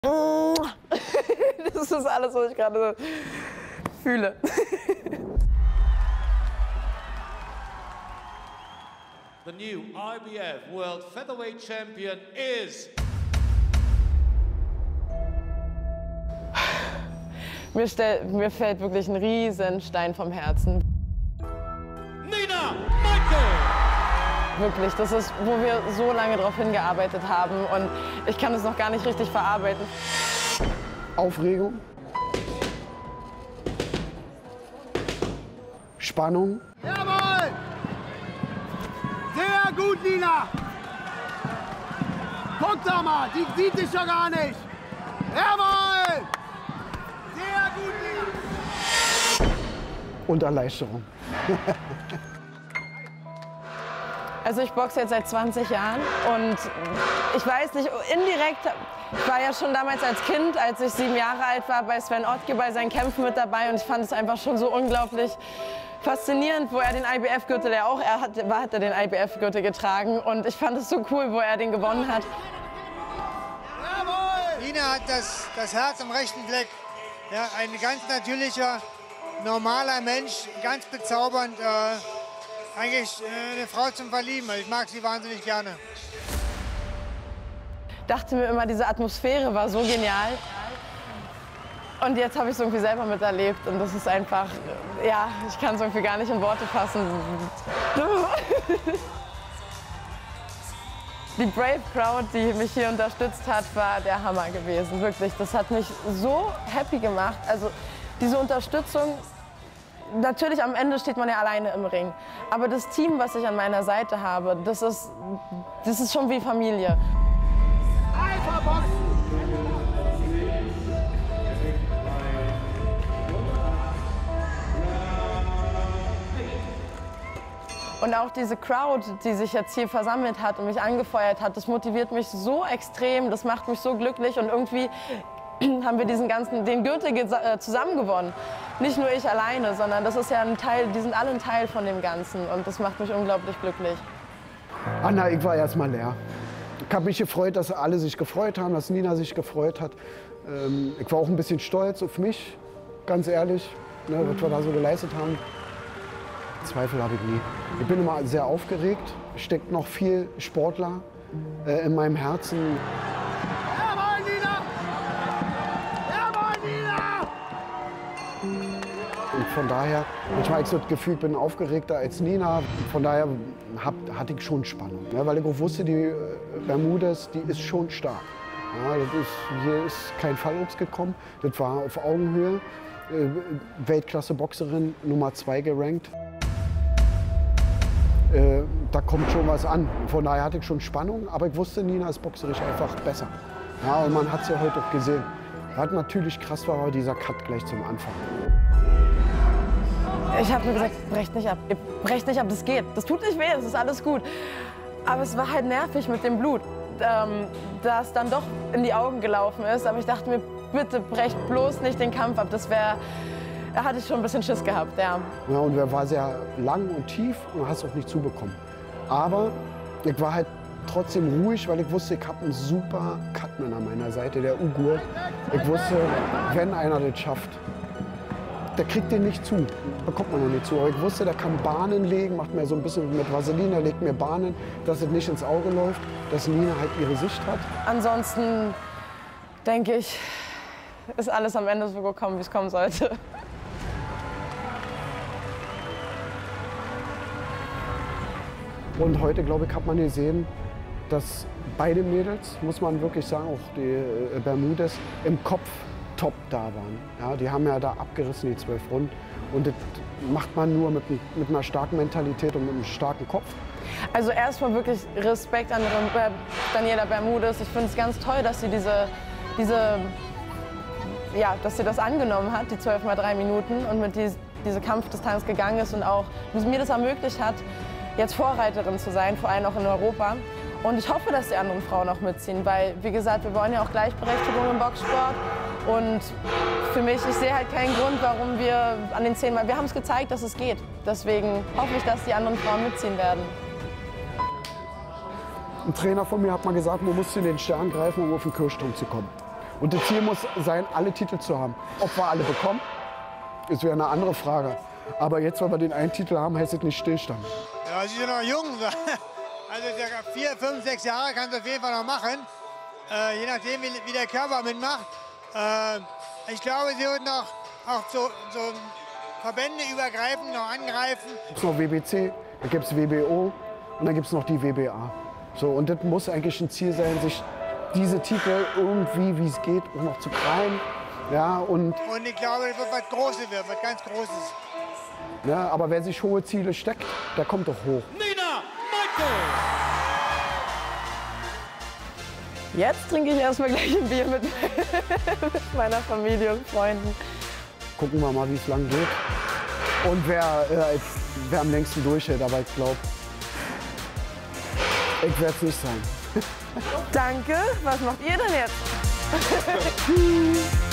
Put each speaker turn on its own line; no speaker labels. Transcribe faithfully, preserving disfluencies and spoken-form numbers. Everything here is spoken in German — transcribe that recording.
Das ist alles, was ich gerade fühle.
The new I B F World Featherweight Champion is...
Mir, stell, mir fällt wirklich ein Riesenstein vom Herzen.
Nina Michael!
Wirklich, das ist, wo wir so lange darauf hingearbeitet haben und ich kann es noch gar nicht richtig verarbeiten.
Aufregung, Spannung.
Jawohl! Sehr gut, Nina! Guck doch mal, die sieht dich doch gar nicht! Jawohl! Sehr gut, Nina!
Und Erleichterung.
Also ich boxe jetzt seit zwanzig Jahren und ich weiß nicht, indirekt, ich war ja schon damals als Kind, als ich sieben Jahre alt war, bei Sven Ottke bei seinen Kämpfen mit dabei und ich fand es einfach schon so unglaublich faszinierend, wo er den I B F-Gürtel, ja auch er hat, hat er den I B F-Gürtel getragen und ich fand es so cool, wo er den gewonnen hat.
Nina hat das, das Herz am rechten Fleck. Ja, ein ganz natürlicher, normaler Mensch, ganz bezaubernd. Äh, eigentlich äh, eine Frau zum Verlieben. Ich mag sie wahnsinnig gerne.
Dachte mir immer, diese Atmosphäre war so genial. Und jetzt habe ich es irgendwie selber miterlebt und das ist einfach, ja, ich kann es irgendwie gar nicht in Worte fassen. Die Brave Crowd, die mich hier unterstützt hat, war der Hammer gewesen, wirklich. Das hat mich so happy gemacht. Also diese Unterstützung, natürlich am Ende steht man ja alleine im Ring. Aber das Team, was ich an meiner Seite habe, das ist, das ist schon wie Familie.
Alpha Boxen!
Und auch diese Crowd, die sich jetzt hier versammelt hat und mich angefeuert hat, das motiviert mich so extrem, das macht mich so glücklich und irgendwie haben wir diesen ganzen, den Gürtel zusammen gewonnen. Nicht nur ich alleine, sondern das ist ja ein Teil, die sind alle ein Teil von dem Ganzen und das macht mich unglaublich glücklich.
Anna, ich war erst mal leer. Ich habe mich gefreut, dass alle sich gefreut haben, dass Nina sich gefreut hat. Ähm, ich war auch ein bisschen stolz auf mich, ganz ehrlich, ne, was wir da so geleistet haben. Zweifel habe ich nie. Ich bin immer sehr aufgeregt, steckt noch viel Sportler äh, in meinem Herzen.
Jawohl, Nina! Jawohl, Nina!
Und von daher, manchmal habe ich so das Gefühl, ich bin aufgeregter als Nina. Von daher hab, hatte ich schon Spannung, ne? Weil ich auch wusste, die äh, Bermudez, die ist schon stark. Ja, das ist, hier ist kein Fallobst gekommen, das war auf Augenhöhe. Äh, Weltklasse-Boxerin, Nummer zwei gerankt. Äh, da kommt schon was an. Von daher hatte ich schon Spannung, aber ich wusste, Nina ist boxerisch einfach besser. Ja, und man hat es ja heute auch gesehen. Was natürlich krass war, war dieser Cut gleich zum Anfang.
Ich habe mir gesagt, brecht nicht ab, ihr brecht nicht ab, das geht. Das tut nicht weh, das ist alles gut. Aber es war halt nervig mit dem Blut, ähm, das dann doch in die Augen gelaufen ist. Aber ich dachte mir, bitte brecht bloß nicht den Kampf ab, das wäre... Da hatte ich schon ein bisschen Schiss gehabt, ja.
Ja, und der war sehr lang und tief und hast auch nicht zubekommen. Aber ich war halt trotzdem ruhig, weil ich wusste, ich habe einen super Cutman an meiner Seite, der Ugur. Ich wusste, wenn einer das schafft, der kriegt den nicht zu. Da kommt man noch nicht zu. Aber ich wusste, der kann Bahnen legen, macht mir so ein bisschen mit Vaseline, er legt mir Bahnen, dass es nicht ins Auge läuft, dass Nina halt ihre Sicht hat.
Ansonsten denke ich, ist alles am Ende so gekommen, wie es kommen sollte.
Und heute, glaube ich, hat man gesehen, dass beide Mädels, muss man wirklich sagen, auch die äh, Bermudez, im Kopf top da waren. Ja, die haben ja da abgerissen, die zwölf Runden. Und das macht man nur mit, mit einer starken Mentalität und mit einem starken Kopf.
Also erstmal wirklich Respekt an Daniela Bermudez. Ich finde es ganz toll, dass sie diese, diese, ja, dass sie das angenommen hat, die zwölf mal drei Minuten, und mit die, diese Kampfdistanz gegangen ist und auch mir das ermöglicht hat, jetzt Vorreiterin zu sein, vor allem auch in Europa. Und ich hoffe, dass die anderen Frauen auch mitziehen, weil, wie gesagt, wir wollen ja auch Gleichberechtigung im Boxsport. Und für mich, ich sehe halt keinen Grund, warum wir an den zehn Mal, wir haben es gezeigt, dass es geht. Deswegen hoffe ich, dass die anderen Frauen mitziehen werden.
Ein Trainer von mir hat mal gesagt, man muss in den Stern greifen, um auf den Kirchturm zu kommen. Und das Ziel muss sein, alle Titel zu haben. Ob wir alle bekommen, ist wieder eine andere Frage. Aber jetzt, weil wir den einen Titel haben, heißt es nicht Stillstand.
Ja, sie sind noch jung. Also vier, fünf, sechs Jahre kannst du auf jeden Fall noch machen. Äh, je nachdem, wie, wie der Körper mitmacht. Äh, ich glaube, sie wird noch auch so, so Verbände übergreifend noch angreifen.
Es gibt noch W B C, da gibt es W B O und dann gibt es noch die W B A. So, und das muss eigentlich ein Ziel sein, sich diese Titel irgendwie, wie es geht, auch noch zu krallen. Ja, und,
und ich glaube, es wird was Großes werden, was ganz Großes.
Ja, aber wer sich hohe Ziele steckt, der kommt doch hoch.
Nina Michael!
Jetzt trinke ich erstmal gleich ein Bier mit, mit meiner Familie und Freunden.
Gucken wir mal, wie es lang geht. Und wer, äh, wer am längsten durchhält, aber ich glaube, ich werde es nicht sein.
Danke. Was macht ihr denn jetzt?